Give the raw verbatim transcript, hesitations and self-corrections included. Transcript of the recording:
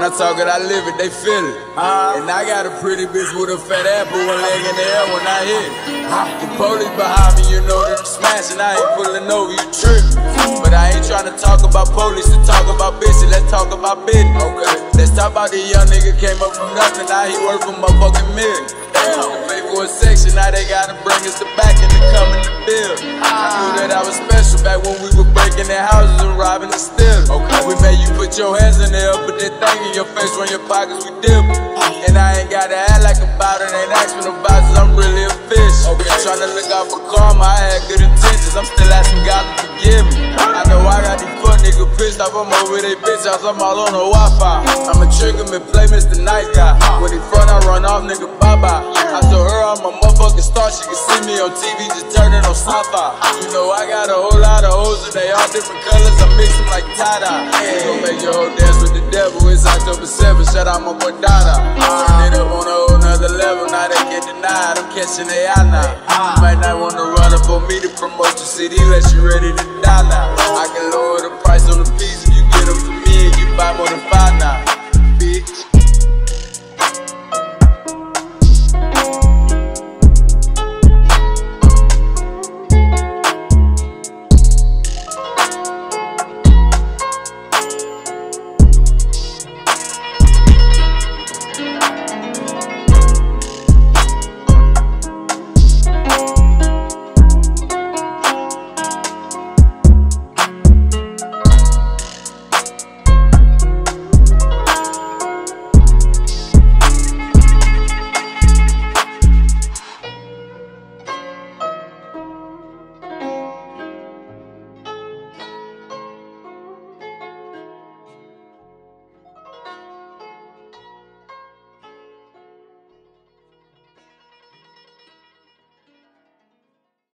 When I talk it, I live it, they feel it. Uh, and I got a pretty bitch with a fat apple, one leg in the air when I hit it. The police behind me, you know that I'm smashing, I ain't pulling over, you trippin'. But I ain't tryna talk about police and talk about bitches, let's talk about business. Okay. Let's talk about the young nigga came up from nothing, now he worth a motherfucking million. Damn. Pay for a section, now they gotta bring us the back and to come in the bill. I knew that I was special back when we were breaking their houses and robbing and stealing. Okay. We made you put your hands in there, put that thing in your face, run your pockets, we dip. And I ain't gotta act like about it, ain't asking about it, I'm really a fish. Okay. Tryna look out for karma, I had good intentions, I'm still asking God to forgive me. I know I got these fuck niggas pissed off, I'm over their bitch house, I'm all on the Wi-Fi. I'ma trigger me, play Mister Nice Guy. When he front, I run off, nigga, bye-bye. I told her I'm a motherfucking star, she can see me on T V, just turning on sci-fi. You know I got a whole lot of hoes and they all different colors, I mix them like tie-dye. It's gon' make your whole dance with the devil, it's October seventh, shout out my boy Dada. Turn it up on a whole nother level, now they get denied, I'm catching A I now. You might not wanna run up on me to promote your C D unless you ready to die now. I can lower the price on the piece if you get them for me and you buy more than five now.